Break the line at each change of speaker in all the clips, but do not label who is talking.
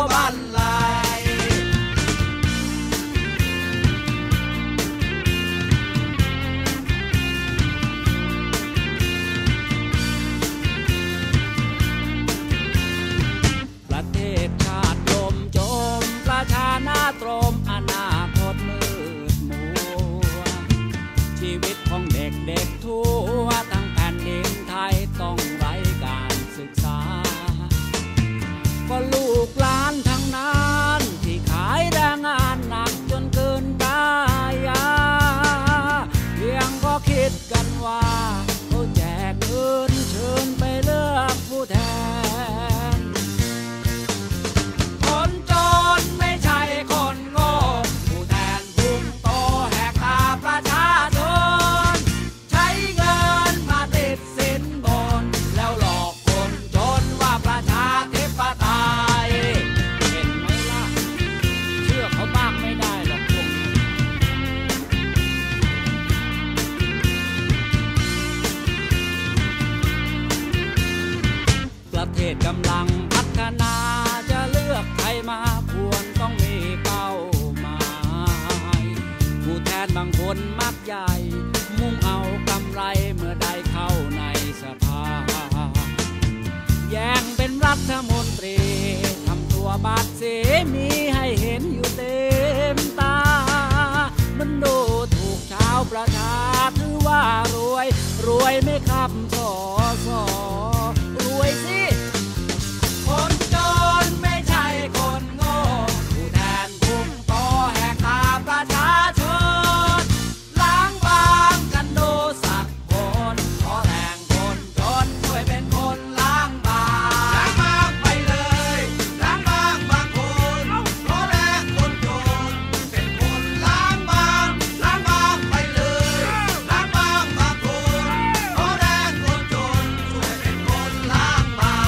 บรรลัยประเทศชาติลมจมประชานาตรมอนาคตมืดมัวชีวิตของเด็กๆทั่วทั้งแผ่นดินไทยต้องไร้การศึกษาก็ลูกหลานทั้งนั้นที่ขายแรงงานหนักจนเกินกายเพียงก็คิดกันว่าเขาแจกเงินเชิญไปเลือกผู้แทนคนจนไม่ใช่คนโง่ผู้แทนพุ่งโตแหกตาประชาชนใช้เงินมาติดสินบนแล้วหลอกคนจนว่าประชาธิปไตยเห็นไหมล่ะเชื่อเขามากไม่ได้หรอกพวกนี้ประเทศกำลังพัฒนาจะเลือกใครมาควรต้องมีเป้าหมายผู้แทนบางคนมักใหญ่มุ่งเอากำไรเมื่อได้เข้าในสภาแย่งเป็นรัฐมนตรีทำตัวบาดเสียมีให้เห็นอยู่เต็มตามันดูถูกชาวประชาถือว่ารวยไม่ครับสอรวยสิคนจนไม่ใช่คนโง่ผู้แทนพุ่งโตแหกตาประชาชนล้างบางกันดูสักคนขอแรงคนจนช่วยเป็นคนล้างบางล้างบางไปเลยล้างบางบางคนขอแรงคนจนเป็นคนล้างบางล้างบางไปเลยล้างบางบางคนขอแรงคนจนช่วยเป็นคนล้างบาง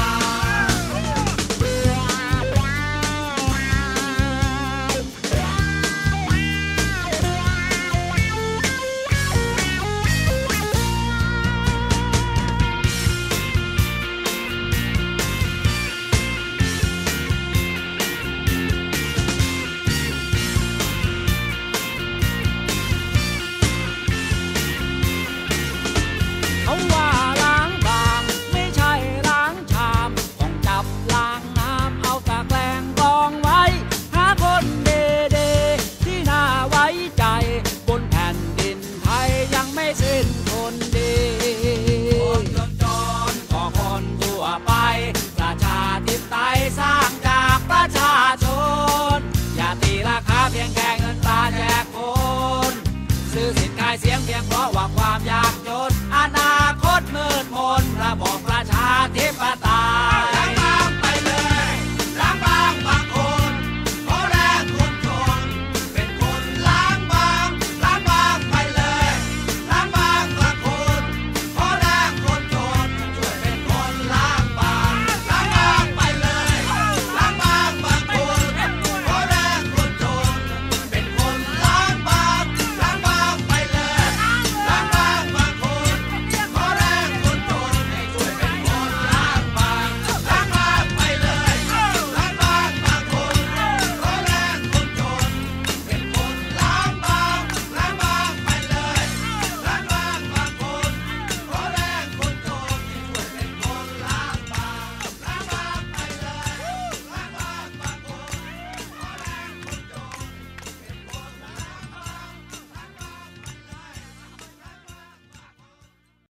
เขาว่าล้างบางไม่ใช่ล้างชามต้องจับล้างน้ำเอาตะแกรงกองไว้หาคนเดที่น่าไว้ใจบนแผ่นดินไทยยังไม่สิ้นคนดีคนจนก็คนทั่วไปประชาธิปไตยสร้างจากประชาชนอย่าตีราคาเพียงแค่เงินตราแจกคนซื้อสินขายเสียงเพียงเพราะว่าความ